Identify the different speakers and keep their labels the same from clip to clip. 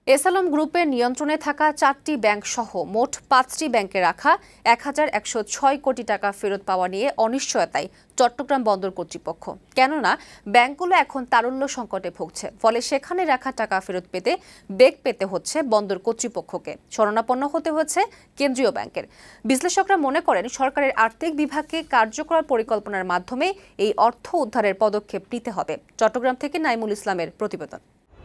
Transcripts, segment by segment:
Speaker 1: এসআলম গ্রুপের নিয়ন্ত্রণে থাকা 4টি ব্যাংক সহ মোট 5টি ব্যাংকে রাখা 1106 কোটি টাকা ফেরত পাওয়া নিয়ে অনিশ্চয়তায় চট্টগ্রাম বন্দর কর্তৃপক্ষ। কেননা ব্যাংকগুলো এখন তারল্য সংকটে ভুগছে, ফলে সেখানে রাখা টাকা ফেরত পেতে বেগ পেতে হচ্ছে বন্দর কর্তৃপক্ষকে, শরণাপন্ন হতে হচ্ছে কেন্দ্রীয় ব্যাংকের। বিশ্লেষকরা মনে করেন সরকারের আর্থিক বিভাগকে কার্যকর পরিকল্পনার মাধ্যমে এই অর্থ উদ্ধারের পদক্ষেপ নিতে হবে। চট্টগ্রাম থেকে নাইমুল ইসলামের প্রতিবেদন।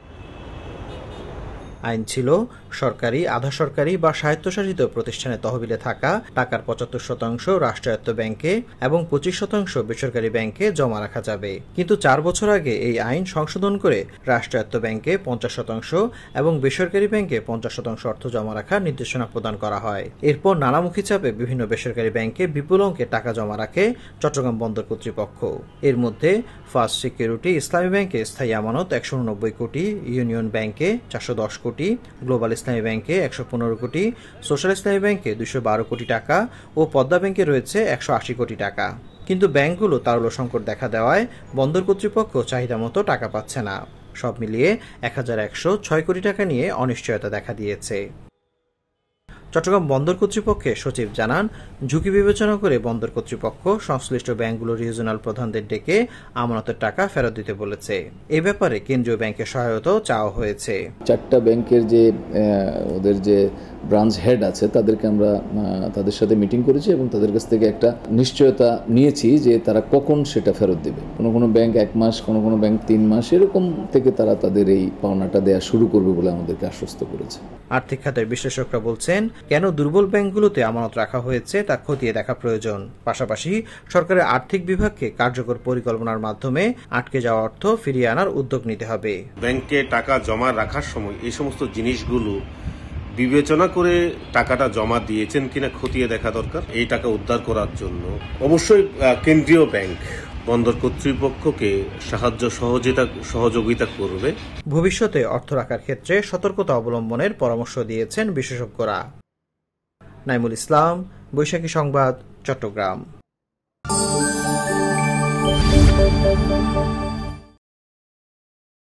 Speaker 2: আইন ছিল সরকারি, আধা সরকারি বা স্বায়ত্তশাসিত প্রতিষ্ঠানে তহবিলে থাকা টাকার 75% রাষ্ট্রায়ত্ত ব্যাংকে এবং 25% বেসরকারি ব্যাংকে জমা রাখা যাবে। কিন্তু 4 বছর আগে এই আইন সংশোধন করে রাষ্ট্রায়ত্ত ব্যাংকে 50% এবং বেসরকারি ব্যাংকে 50% অর্থ জমা রাখার নির্দেশনা প্রদান করা হয়। এরপর নানামুখী চাপে বিভিন্ন বেসরকারি ব্যাংকে বিপুল অঙ্কে টাকা জমা রাখে চট্টগ্রাম বন্দর কর্তৃপক্ষ। এর মধ্যে ফার্স্ট সিকিউরিটি ইসলামী ব্যাংকে স্থায়ী আমানত 189 কোটি, ইউনিয়ন ব্যাংকে 410 কোটি, গ্লোবাল ইসলামী ব্যাংকে 115 কোটি, সোশ্যাল ইসলামী ব্যাংকে 212 কোটি টাকা ও পদ্মা ব্যাংকে রয়েছে 180 কোটি টাকা। কিন্তু ব্যাংকগুলো তারল্য সংকট দেখা দেওয়ায় বন্দর কর্তৃপক্ষ চাহিদা মতো টাকা পাচ্ছে না। সব মিলিয়ে 1106 কোটি টাকা নিয়ে অনিশ্চয়তা দেখা দিয়েছে। চট্টগ্রাম বন্দর কর্তৃপক্ষের সচিব জানান, ঝুঁকি বিবেচনা করে বন্দর কর্তৃপক্ষ সংশ্লিষ্ট ব্যাংকগুলোর রিজিওনাল প্রধানদের ডেকে আমানতের টাকা ফেরত দিতে বলেছে। এ ব্যাপারে কেন্দ্রীয় ব্যাংকের সহায়তাও চাওয়া হয়েছে।
Speaker 3: 4টা ব্যাংকের যে ওদের যে ব্রাঞ্চ হেড আছে তাদেরকে আমরা তাদের সাথে মিটিং করেছি এবং তাদের কাছ থেকে একটা নিশ্চয়তা নিয়েছি যে তারা কখন সেটা ফেরত দেবে। কোনো ব্যাংক 1 মাস, কোনো ব্যাংক 3 মাস, এরকম থেকে তারা তাদের এই পাওনাটা দেওয়া শুরু করবে বলে আমাদেরকে আশ্বস্ত করেছে।
Speaker 2: আর্থিক খাতের বিশ্লেষকরা বলছেন, কেন দুর্বল ব্যাংকগুলোতে আমানত রাখা হয়েছে তা খতিয়ে দেখা প্রয়োজন। পাশাপাশি সরকারের আর্থিক বিভাগকে কার্যকর পরিকল্পনার মাধ্যমে আটকে যাওয়া অর্থ ফিরিয়ে আনার উদ্যোগ নিতে হবে।
Speaker 4: ব্যাংকে টাকা জমা রাখার সময় এই সমস্ত জিনিসগুলো বিবেচনা করে টাকাটা জমা দিয়েছেন কিনা খতিয়ে দেখা দরকার। এই টাকা উদ্ধার করার জন্য অবশ্যই কেন্দ্রীয় ব্যাংক বন্দর কর্তৃপক্ষকে সহযোগিতা করবে।
Speaker 2: ভবিষ্যতে অর্থ রাখার ক্ষেত্রে সতর্কতা অবলম্বনের পরামর্শ দিয়েছেন বিশেষজ্ঞরা। নাইমুল ইসলাম, বৈশাখী সংবাদ, চট্টগ্রাম।